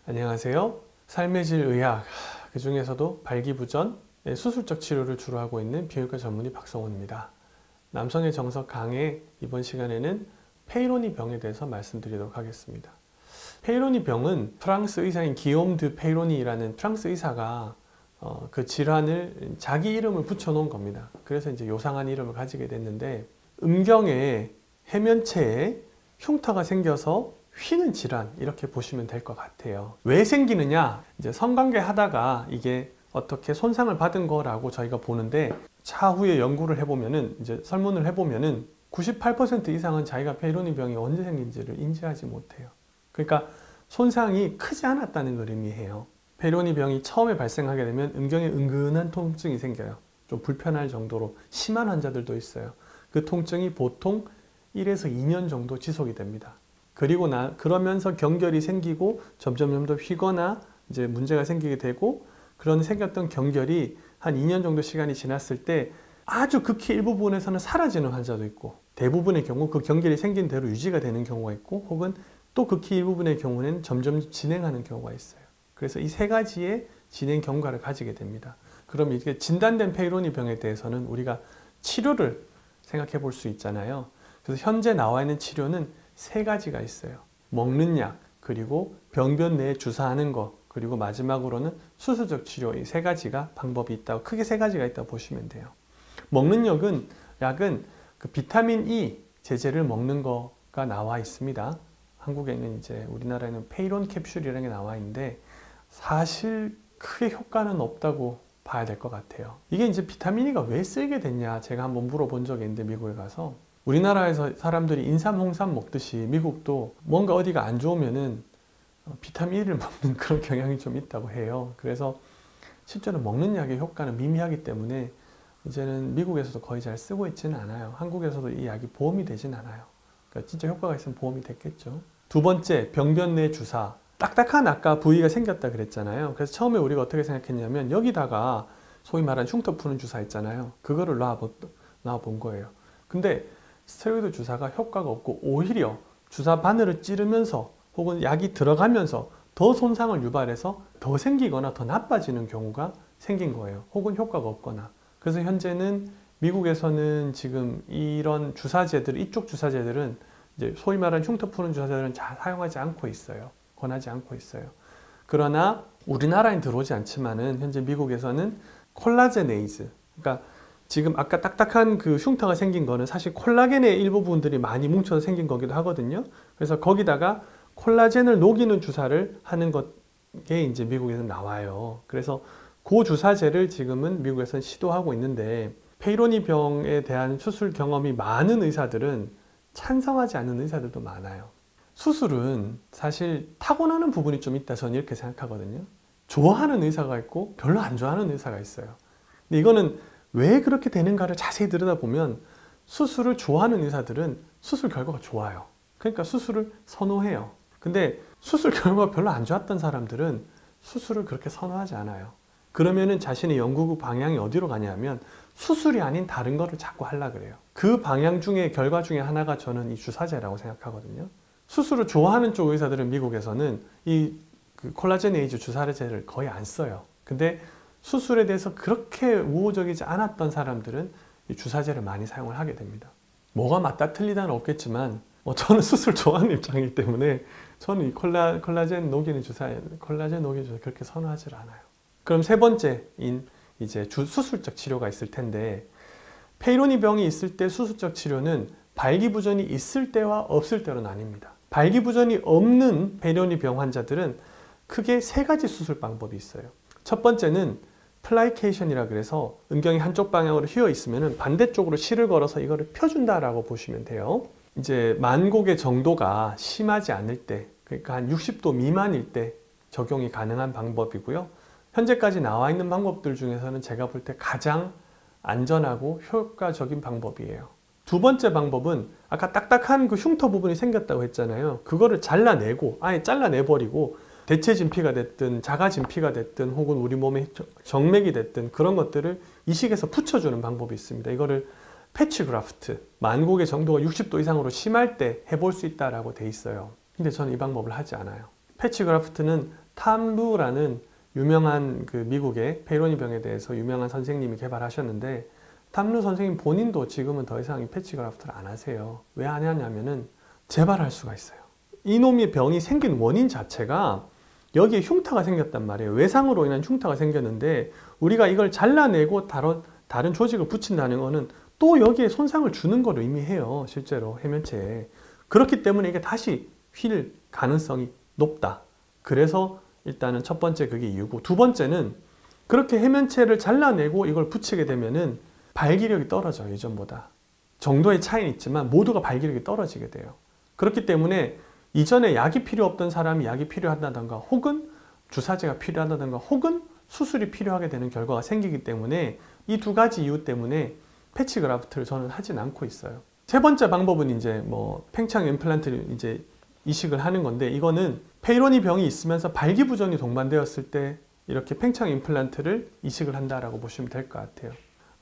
안녕하세요. 삶의 질 의학, 그 중에서도 발기부전, 수술적 치료를 주로 하고 있는 비뇨기과 전문의 박성훈입니다. 남성의 정석 강의 이번 시간에는 페이로니 병에 대해서 말씀드리도록 하겠습니다. 페이로니 병은 프랑스 의사인 기욤 드 페이로니라는 프랑스 의사가 그 질환을 자기 이름을 붙여놓은 겁니다. 그래서 이제 요상한 이름을 가지게 됐는데, 음경에 해면체에 흉터가 생겨서 휘는 질환, 이렇게 보시면 될 것 같아요. 왜 생기느냐? 이제 성관계 하다가 이게 어떻게 손상을 받은 거라고 저희가 보는데, 차후에 연구를 해보면은, 이제 설문을 해보면은 98% 이상은 자기가 페이로니 병이 언제 생긴지를 인지하지 못해요. 그러니까 손상이 크지 않았다는 걸 의미해요. 페이로니 병이 처음에 발생하게 되면 음경에 은근한 통증이 생겨요. 좀 불편할 정도로 심한 환자들도 있어요. 그 통증이 보통 1에서 2년 정도 지속이 됩니다. 그러면서 경결이 생기고 점점 더 휘거나 이제 문제가 생기게 되고, 그런 생겼던 경결이 한 2년 정도 시간이 지났을 때 아주 극히 일부분에서는 사라지는 환자도 있고, 대부분의 경우 그 경결이 생긴 대로 유지가 되는 경우가 있고, 혹은 또 극히 일부분의 경우는 점점 진행하는 경우가 있어요. 그래서 이 세 가지의 진행 경과를 가지게 됩니다. 그럼 이게 진단된 페이로니 병에 대해서는 우리가 치료를 생각해 볼 수 있잖아요. 그래서 현재 나와 있는 치료는 세 가지가 있어요. 먹는 약, 그리고 병변 내에 주사하는 거, 그리고 마지막으로는 수술적 치료, 이 세 가지가 방법이 있다고, 크게 세 가지가 있다고 보시면 돼요. 먹는 약은 그 비타민 E 제제를 먹는 거가 나와 있습니다. 한국에는 이제 우리나라에는 페이론 캡슐이라는 게 나와 있는데, 사실 크게 효과는 없다고 봐야 될 것 같아요. 이게 이제 비타민 E가 왜 쓰이게 됐냐, 제가 한번 물어본 적이 있는데, 미국에 가서 우리나라에서 사람들이 인삼, 홍삼 먹듯이 미국도 뭔가 어디가 안 좋으면은 비타민 E를 먹는 그런 경향이 좀 있다고 해요. 그래서 실제로 먹는 약의 효과는 미미하기 때문에 이제는 미국에서도 거의 잘 쓰고 있지는 않아요. 한국에서도 이 약이 보험이 되진 않아요. 그러니까 진짜 효과가 있으면 보험이 됐겠죠. 두 번째, 병변 내 주사. 딱딱한 아까 부위가 생겼다 그랬잖아요. 그래서 처음에 우리가 어떻게 생각했냐면, 여기다가 소위 말하는 흉터 푸는 주사 있잖아요. 그거를 놔본 거예요. 근데 스테로이드 주사가 효과가 없고, 오히려 주사 바늘을 찌르면서 혹은 약이 들어가면서 더 손상을 유발해서 더 생기거나 더 나빠지는 경우가 생긴 거예요. 혹은 효과가 없거나. 그래서 현재는 미국에서는 지금 이런 주사제들, 이쪽 주사제들은 이제 소위 말하는 흉터 푸는 주사제들은 잘 사용하지 않고 있어요. 권하지 않고 있어요. 그러나 우리나라엔 들어오지 않지만은 현재 미국에서는 콜라제네이즈, 그러니까 지금 아까 딱딱한 그 흉터가 생긴 거는 사실 콜라겐의 일부분들이 많이 뭉쳐서 생긴 거기도 하거든요. 그래서 거기다가 콜라겐을 녹이는 주사를 하는 것에 이제 미국에서 나와요. 그래서 그 주사제를 지금은 미국에서는 시도하고 있는데, 페이로니 병에 대한 수술 경험이 많은 의사들은 찬성하지 않는 의사들도 많아요. 수술은 사실 타고나는 부분이 좀 있다, 저는 이렇게 생각하거든요. 좋아하는 의사가 있고 별로 안 좋아하는 의사가 있어요. 근데 이거는 왜 그렇게 되는가를 자세히 들여다보면, 수술을 좋아하는 의사들은 수술 결과가 좋아요. 그러니까 수술을 선호해요. 근데 수술 결과가 별로 안 좋았던 사람들은 수술을 그렇게 선호하지 않아요. 그러면은 자신의 연구 방향이 어디로 가냐면, 수술이 아닌 다른 거를 자꾸 하려고 그래요. 그 방향 중에 결과 중에 하나가 저는 이 주사제라고 생각하거든요. 수술을 좋아하는 쪽 의사들은 미국에서는 그 콜라제네이즈 주사제를 거의 안 써요. 근데 수술에 대해서 그렇게 우호적이지 않았던 사람들은 이 주사제를 많이 사용을 하게 됩니다. 뭐가 맞다 틀리다는 없겠지만, 저는 수술 좋아하는 입장이기 때문에 저는 이 콜라겐 녹이는 주사 그렇게 선호하지 않아요. 그럼 세 번째인 이제 수술적 치료가 있을 텐데, 페이로니 병이 있을 때 수술적 치료는 발기부전이 있을 때와 없을 때로 나뉩니다. 발기부전이 없는 페이로니 병 환자들은 크게 세 가지 수술 방법이 있어요. 첫 번째는 플라이케이션이라 그래서 음경이 한쪽 방향으로 휘어 있으면 반대쪽으로 실을 걸어서 이거를 펴준다라고 보시면 돼요. 이제 만곡의 정도가 심하지 않을 때, 그러니까 한 60도 미만일 때 적용이 가능한 방법이고요. 현재까지 나와 있는 방법들 중에서는 제가 볼 때 가장 안전하고 효과적인 방법이에요. 두 번째 방법은 아까 딱딱한 그 흉터 부분이 생겼다고 했잖아요. 그거를 잘라내고, 아예 잘라내버리고, 대체 진피가 됐든 자가 진피가 됐든 혹은 우리 몸의 정맥이 됐든 그런 것들을 이식해서 붙여주는 방법이 있습니다. 이거를 패치 그라프트, 만곡의 정도가 60도 이상으로 심할 때 해볼 수 있다라고 돼 있어요. 근데 저는 이 방법을 하지 않아요. 패치 그라프트는 탐루라는 유명한 그 미국의 페이로니 병에 대해서 유명한 선생님이 개발하셨는데, 탐루 선생님 본인도 지금은 더 이상 이 패치 그라프트를 안 하세요. 왜 안 하냐면은 재발할 수가 있어요. 이놈의 병이 생긴 원인 자체가 여기에 흉터가 생겼단 말이에요. 외상으로 인한 흉터가 생겼는데, 우리가 이걸 잘라내고 다른 조직을 붙인다는 거는 또 여기에 손상을 주는 걸 의미해요. 실제로 해면체에. 그렇기 때문에 이게 다시 휠 가능성이 높다. 그래서 일단은 첫 번째 그게 이유고, 두 번째는 그렇게 해면체를 잘라내고 이걸 붙이게 되면은 발기력이 떨어져요. 예전보다. 정도의 차이는 있지만 모두가 발기력이 떨어지게 돼요. 그렇기 때문에 이전에 약이 필요 없던 사람이 약이 필요하다던가, 혹은 주사제가 필요하다던가, 혹은 수술이 필요하게 되는 결과가 생기기 때문에 이 두 가지 이유 때문에 패치 그라프트를 저는 하진 않고 있어요. 세 번째 방법은 이제 뭐 팽창 임플란트를 이제 이식을 하는 건데, 이거는 페이로니 병이 있으면서 발기부전이 동반되었을 때 이렇게 팽창 임플란트를 이식을 한다라고 보시면 될 것 같아요.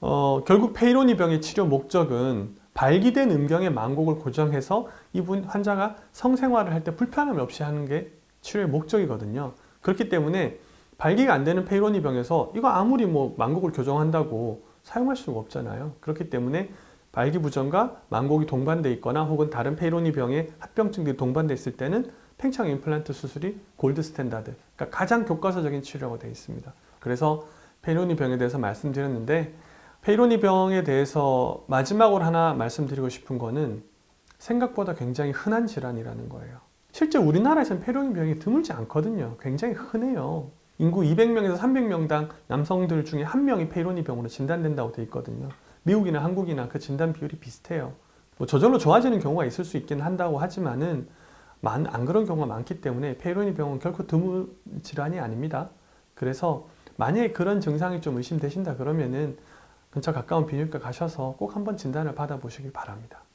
결국 페이로니 병의 치료 목적은 발기된 음경의 망곡을 고정해서 이분 환자가 성생활을 할 때 불편함 없이 하는 게 치료의 목적이거든요. 그렇기 때문에 발기가 안 되는 페이로니 병에서 이거 아무리 뭐 망곡을 교정한다고 사용할 수가 없잖아요. 그렇기 때문에 발기부전과 망곡이 동반되어 있거나 혹은 다른 페이로니 병의 합병증들이 동반되어 있을 때는 팽창 임플란트 수술이 골드 스탠다드, 그러니까 가장 교과서적인 치료가 되어 있습니다. 그래서 페이로니 병에 대해서 말씀드렸는데, 페이로니 병에 대해서 마지막으로 하나 말씀드리고 싶은 거는 생각보다 굉장히 흔한 질환이라는 거예요. 실제 우리나라에서는 페이로니 병이 드물지 않거든요. 굉장히 흔해요. 인구 200명에서 300명당 남성들 중에 1명이 페이로니 병으로 진단된다고 되어 있거든요. 미국이나 한국이나 그 진단 비율이 비슷해요. 뭐 저절로 좋아지는 경우가 있을 수 있긴 한다고 하지만은 안 그런 경우가 많기 때문에 페이로니 병은 결코 드문 질환이 아닙니다. 그래서 만약에 그런 증상이 좀 의심되신다 그러면은 근처 가까운 비뇨기과 가셔서 꼭 한번 진단을 받아보시길 바랍니다.